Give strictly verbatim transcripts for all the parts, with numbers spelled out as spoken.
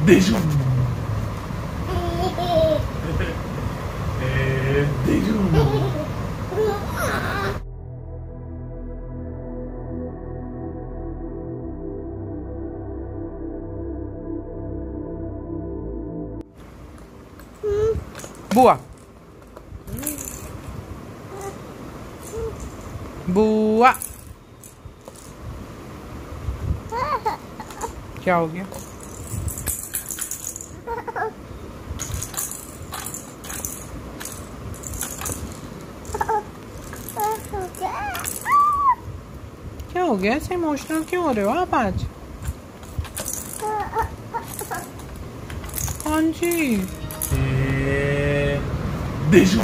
देशू देशू बुआ बुआ क्या हो गया? क्या हो गया? ऐसे इमोशनल क्यों हो रहे हो आप आज? हाँ जी देशू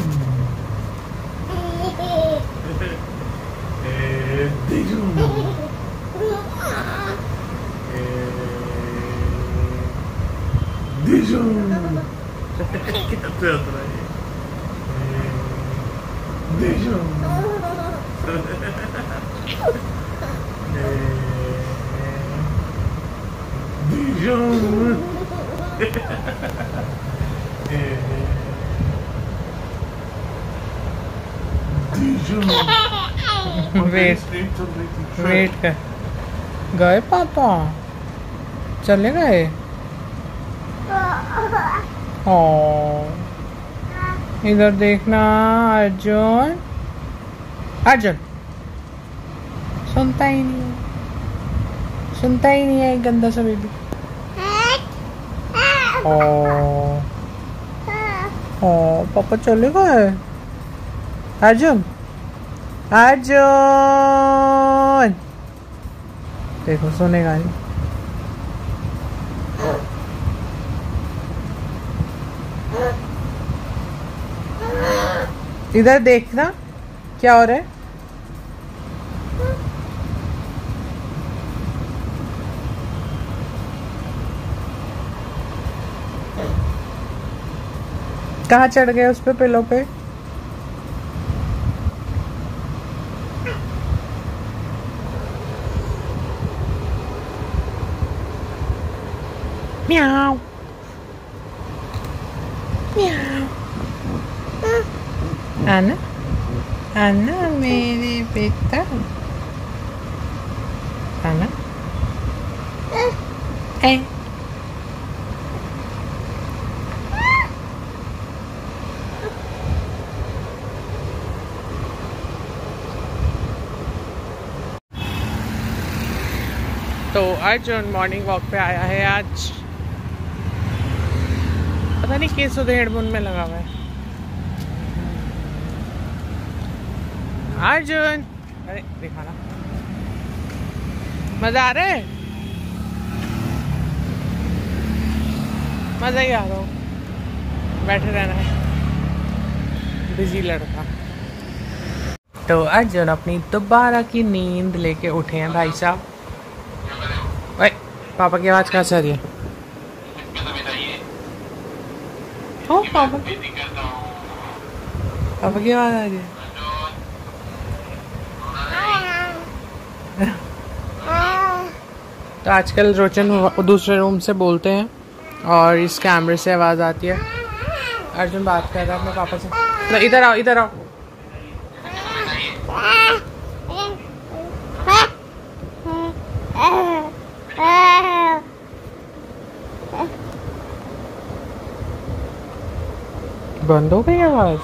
देशू देशू देशू वेट वेट कर गए पापा चले गए। ओ इधर देखना अर्जुन अर्जुन सुनता ही नहीं है सुनता ही नहीं है गंदा सा बेबी। ओ ओ पापा चले गए। अर्जुन अर्जुन देखो सुनेगा नहीं। इधर देखना क्या हो रहा है। कहाँ चढ़ गए उस पे पिलो पे? म्याऊ म्याऊ आना आना मेरे बेटा आना ए तो अर्जुन मॉर्निंग वॉक पे आया है आज। पता नहीं किस उधेड़ बुन में लगा हुआ है। अर्जुन अरे दिखाना मजा आ रहा है मजा ही आ रहा हूँ। बैठे रहना है बिजी लड़का। तो अर्जुन अपनी दोबारा की नींद लेके उठे हैं भाई साहब। ओए पापा की आवाज कहाँ से आ रही है? ओ पापा पापा की आवाज आ रही है। तो आजकल रोचन दूसरे रूम से बोलते हैं और इस कैमरे से आवाज आती है। अर्जुन बात कर रहा है अपने पापा से। तो इधर आओ इधर आओ। बंद हो गई आवाज।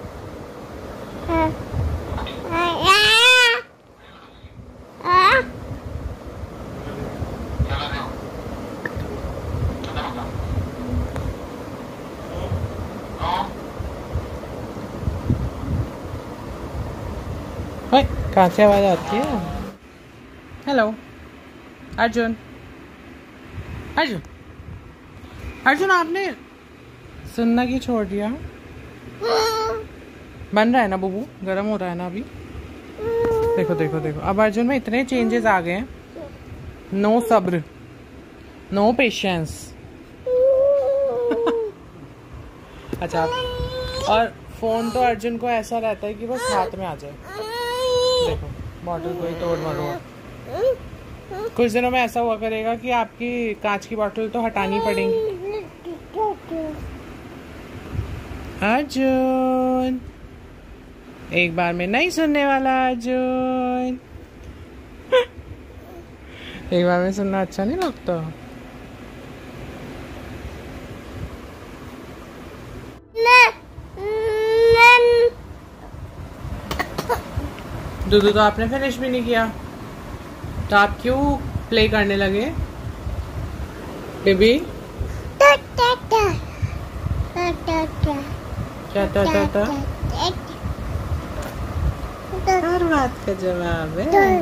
कहाँ से आवाज आती है? हेलो अर्जुन अर्जुन अर्जुन आपने सुनना क्यों छोड़ दिया? बन रहा है ना बुबू? गर्म हो रहा है ना अभी? देखो देखो देखो अब अर्जुन में इतने चेंजेस आ गए हैं। नो सब्र नो पेशेंस। अच्छा और फोन तो अर्जुन को ऐसा रहता है कि बस हाथ में आ जाए। देखो बॉटल को ही तोड़ मारो। कुछ दिनों में ऐसा हुआ करेगा कि आपकी कांच की बोतल तो हटानी पड़ेगी। अर्जुन, एक बार में नहीं सुनने वाला अर्जुन। एक बार में सुनना अच्छा नहीं लगता। दूधू तो आपने फिनिश भी नहीं किया, तो आप क्यों प्ले करने लगे बेबी? क्या टा टा टा? हर बात का जवाब है।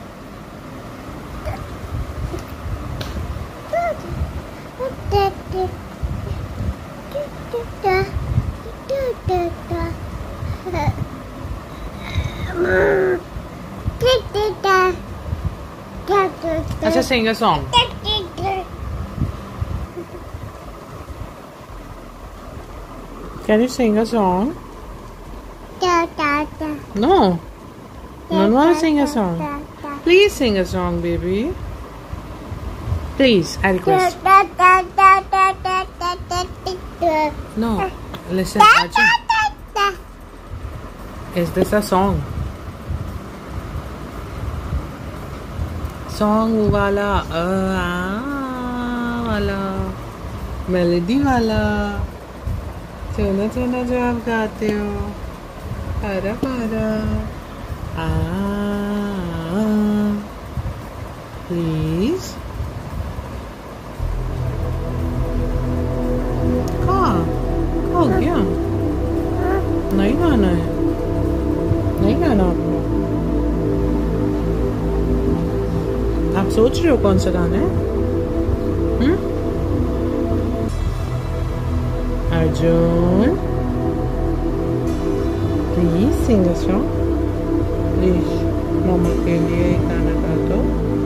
अच्छा, sing a song. Can you sing a song? No. You don't want to sing a song. Please sing a song, baby. Please, I request. No. Listen, Arjun. Is this a song? Song वाला, आ, आ वाला, melody वाला, सुना सुना जो आप गाते हो, पारा पारा, आ, प्लीज। कहाँ कहाँ हो गया? नहीं गाना है, नहीं गाना आपको। आप सोच रहे हो कौन सा गाना है? हम्म? Arjun, please sing a song. Please मम्मा के लिए एक गाना गा दो।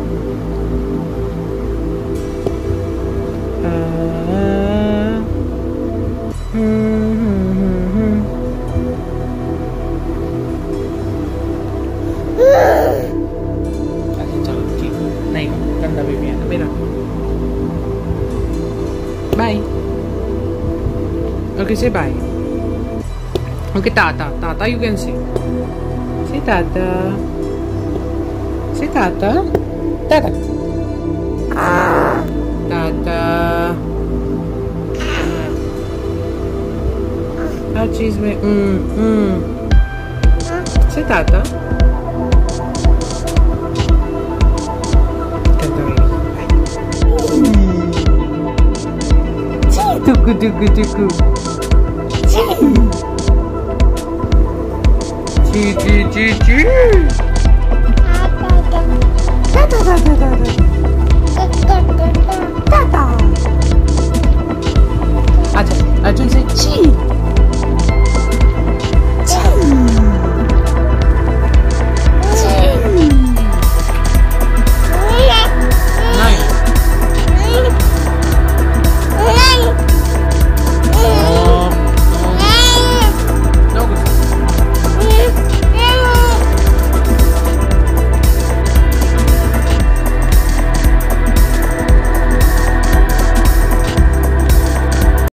नहीं, गंदा बेबी है ना मेरा। Bye. Okay, say bye. Okay, tata, tata you can say. से ताता, से ताता, ताता, ताता। हर चीज में हम्म हम्म। से ताता। Tuku tuku tuku. Chee chee chee chee.